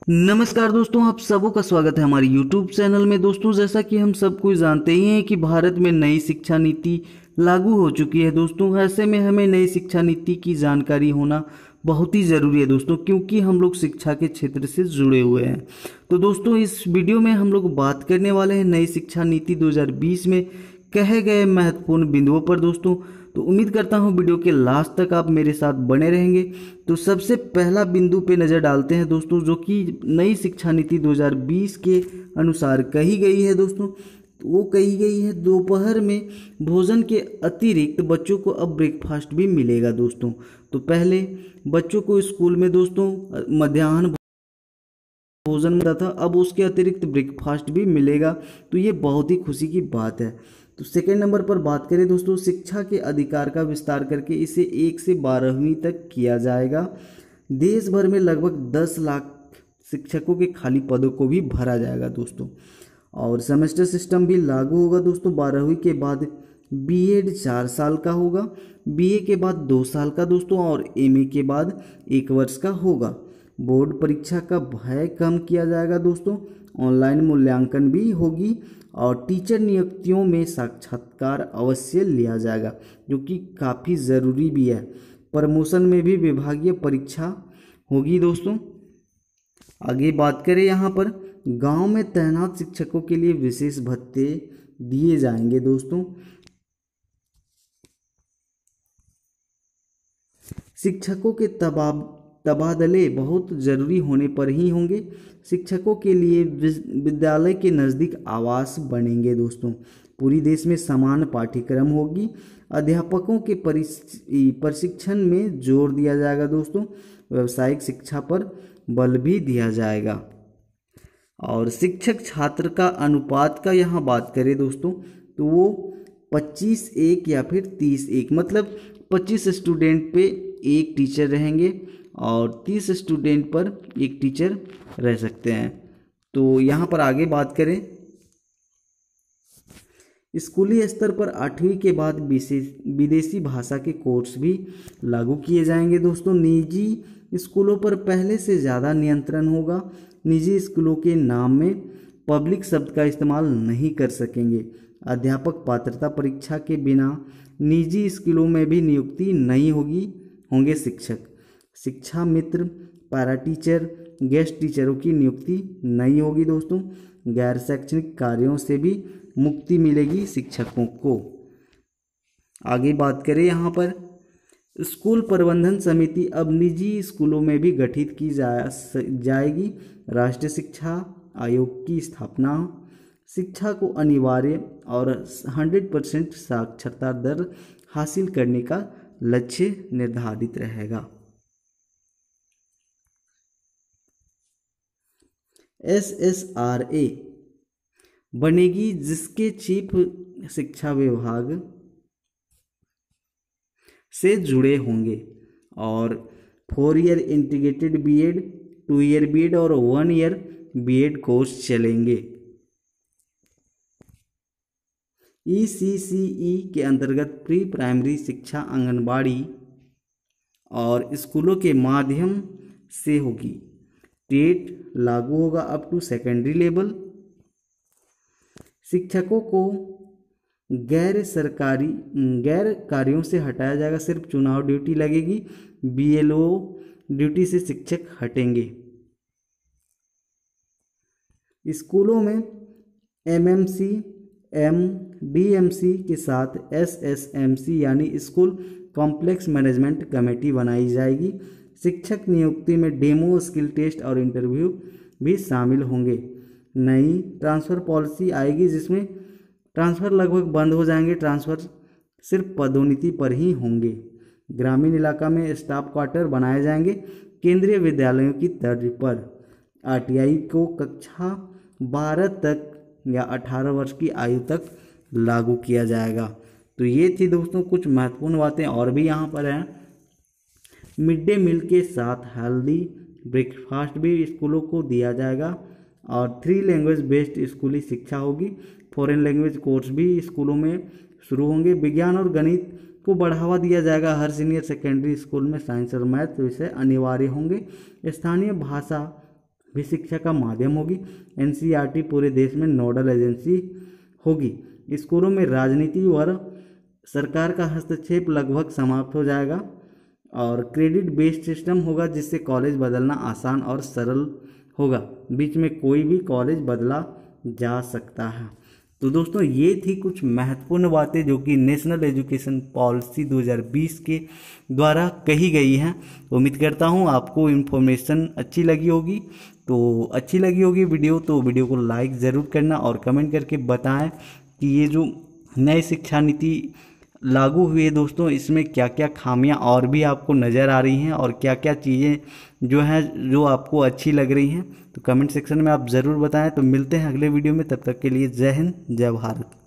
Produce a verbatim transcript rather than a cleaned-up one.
नमस्कार दोस्तों, आप सबों का स्वागत है हमारे यूट्यूब चैनल में। दोस्तों, जैसा कि हम सब कुछ जानते ही हैं कि भारत में नई शिक्षा नीति लागू हो चुकी है। दोस्तों, ऐसे में हमें नई शिक्षा नीति की जानकारी होना बहुत ही ज़रूरी है दोस्तों, क्योंकि हम लोग शिक्षा के क्षेत्र से जुड़े हुए हैं। तो दोस्तों, इस वीडियो में हम लोग बात करने वाले हैं नई शिक्षा नीति दो हज़ार बीस में कहे गए महत्वपूर्ण बिंदुओं पर दोस्तों। तो उम्मीद करता हूं वीडियो के लास्ट तक आप मेरे साथ बने रहेंगे। तो सबसे पहला बिंदु पे नज़र डालते हैं दोस्तों, जो कि नई शिक्षा नीति दो हज़ार बीस के अनुसार कही गई है दोस्तों। तो वो कही गई है दोपहर में भोजन के अतिरिक्त बच्चों को अब ब्रेकफास्ट भी मिलेगा दोस्तों। तो पहले बच्चों को स्कूल में दोस्तों मध्याह्न भोजन मिलता था, अब उसके अतिरिक्त ब्रेकफास्ट भी मिलेगा। तो ये बहुत ही खुशी की बात है। तो सेकेंड नंबर पर बात करें दोस्तों, शिक्षा के अधिकार का विस्तार करके इसे एक से बारहवीं तक किया जाएगा। देश भर में लगभग दस लाख शिक्षकों के खाली पदों को भी भरा जाएगा दोस्तों। और सेमेस्टर सिस्टम भी लागू होगा दोस्तों। बारहवीं के बाद बीएड चार साल का होगा, बीए के बाद दो साल का दोस्तों, और एमए के बाद एक वर्ष का होगा। बोर्ड परीक्षा का भय कम किया जाएगा दोस्तों। ऑनलाइन मूल्यांकन भी होगी और टीचर नियुक्तियों में साक्षात्कार अवश्य लिया जाएगा, जो कि काफ़ी ज़रूरी भी है। प्रमोशन में भी विभागीय परीक्षा होगी दोस्तों। आगे बात करें, यहाँ पर गांव में तैनात शिक्षकों के लिए विशेष भत्ते दिए जाएंगे दोस्तों। शिक्षकों के तबाब तबादले बहुत ज़रूरी होने पर ही होंगे। शिक्षकों के लिए विद्यालय के नज़दीक आवास बनेंगे दोस्तों। पूरी देश में समान पाठ्यक्रम होगी। अध्यापकों के प्रशिक्षण में जोर दिया जाएगा दोस्तों। व्यावसायिक शिक्षा पर बल भी दिया जाएगा। और शिक्षक छात्र का अनुपात का यहाँ बात करें दोस्तों, तो वो पच्चीस एक या फिर तीस एक, मतलब पच्चीस स्टूडेंट पे एक टीचर रहेंगे और तीस स्टूडेंट पर एक टीचर रह सकते हैं। तो यहाँ पर आगे बात करें, स्कूली स्तर पर आठवीं के बाद विदेशी भाषा के कोर्स भी लागू किए जाएंगे दोस्तों। निजी स्कूलों पर पहले से ज़्यादा नियंत्रण होगा। निजी स्कूलों के नाम में पब्लिक शब्द का इस्तेमाल नहीं कर सकेंगे। अध्यापक पात्रता परीक्षा के बिना निजी स्कूलों में भी नियुक्ति नहीं होगी होंगे शिक्षक। शिक्षा मित्र, पैरा टीचर, गेस्ट टीचरों की नियुक्ति नहीं होगी दोस्तों। गैर शैक्षणिक कार्यों से भी मुक्ति मिलेगी शिक्षकों को। आगे बात करें, यहाँ पर स्कूल प्रबंधन समिति अब निजी स्कूलों में भी गठित की जा जाएगी। राष्ट्रीय शिक्षा आयोग की स्थापना, शिक्षा को अनिवार्य और सौ परसेंट साक्षरता दर हासिल करने का लक्ष्य निर्धारित रहेगा। एस एस आर ए बनेगी, जिसके चीफ शिक्षा विभाग से जुड़े होंगे। और four year integrated B Ed, two year B Ed और वन ईयर बीएड कोर्स चलेंगे। ई सी सी ई के अंतर्गत प्री प्राइमरी शिक्षा आंगनबाड़ी और स्कूलों के माध्यम से होगी। टेट लागू होगा अप टू सेकेंडरी लेवल। शिक्षकों को गैर सरकारी गैर कार्यों से हटाया जाएगा, सिर्फ चुनाव ड्यूटी लगेगी। बीएलओ ड्यूटी से शिक्षक हटेंगे। स्कूलों में एमएमसी, एमडीएमसी के साथ एसएसएमसी यानी स्कूल कॉम्प्लेक्स मैनेजमेंट कमेटी बनाई जाएगी। शिक्षक नियुक्ति में डेमो, स्किल टेस्ट और इंटरव्यू भी शामिल होंगे। नई ट्रांसफ़र पॉलिसी आएगी, जिसमें ट्रांसफ़र लगभग बंद हो जाएंगे। ट्रांसफ़र सिर्फ पदोन्नति पर ही होंगे। ग्रामीण इलाका में स्टाफ क्वार्टर बनाए जाएंगे केंद्रीय विद्यालयों की तर्ज पर। आरटीआई को कक्षा बारह तक या अठारह वर्ष की आयु तक लागू किया जाएगा। तो ये थी दोस्तों कुछ महत्वपूर्ण बातें, और भी यहाँ पर हैं। मिड डे मील के साथ हेल्दी ब्रेकफास्ट भी स्कूलों को दिया जाएगा। और थ्री लैंग्वेज बेस्ड स्कूली शिक्षा होगी। फॉरेन लैंग्वेज कोर्स भी स्कूलों में शुरू होंगे। विज्ञान और गणित को बढ़ावा दिया जाएगा। हर सीनियर सेकेंडरी स्कूल में साइंस और मैथ विषय अनिवार्य होंगे। स्थानीय भाषा भी शिक्षा का माध्यम होगी। एनसीईआरटी पूरे देश में नोडल एजेंसी होगी। स्कूलों में राजनीति और सरकार का हस्तक्षेप लगभग समाप्त हो जाएगा और क्रेडिट बेस्ड सिस्टम होगा, जिससे कॉलेज बदलना आसान और सरल होगा। बीच में कोई भी कॉलेज बदला जा सकता है। तो दोस्तों ये थी कुछ महत्वपूर्ण बातें जो कि नेशनल एजुकेशन पॉलिसी दो हज़ार बीस के द्वारा कही गई हैं। उम्मीद करता हूँ आपको इन्फॉर्मेशन अच्छी लगी होगी। तो अच्छी लगी होगी वीडियो तो वीडियो को लाइक ज़रूर करना और कमेंट करके बताएं कि ये जो नई शिक्षा नीति लागू हुई है दोस्तों, इसमें क्या क्या खामियां और भी आपको नज़र आ रही हैं और क्या क्या चीज़ें जो हैं जो आपको अच्छी लग रही हैं। तो कमेंट सेक्शन में आप ज़रूर बताएं। तो मिलते हैं अगले वीडियो में, तब तक के लिए जय हिंद जय भारत।